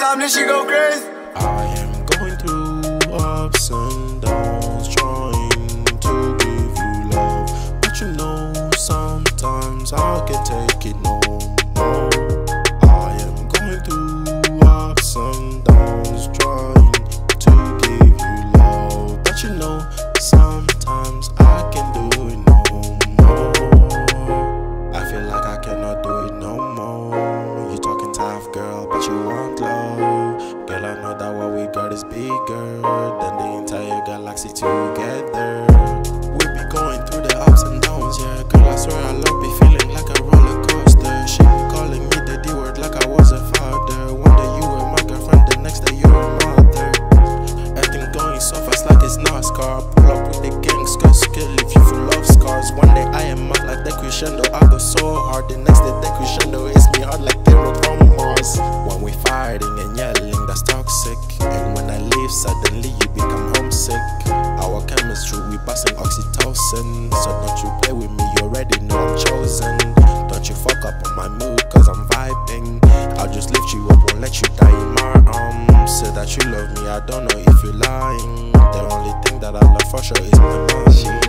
time, then she go crazy. I am going through ups and downs, trying to give you love, but you know sometimes I can take it no more. I am going through ups and downs, trying to give you love, but you know sometimes I can do it no more. I feel like I cannot do it no more. You talking tough, girl, but you want love. Girl, I know that what we got is bigger than the entire galaxy together. We be going through the ups and downs, yeah. Girl, I swear I love be feeling like a roller coaster. She be calling me the D word like I was a father. One day you were my girlfriend, the next day you're a mother. Everything going so fast like it's NASCAR. Pull up with the gangs, cause skill if you full of scars. One day I am up like the crescendo, I go so hard. The next day the crescendo hits me hard like they were from Mars. When we fighting and yelling, that's toxic. And when I leave, suddenly you become homesick. Our chemistry, we passing oxytocin. So don't you play with me, you already know I'm chosen. Don't you fuck up on my mood, cause I'm vibing. I'll just lift you up, won't let you die in my arms. Say that you love me, I don't know if you're lying. The only thing that I love for sure is my mind.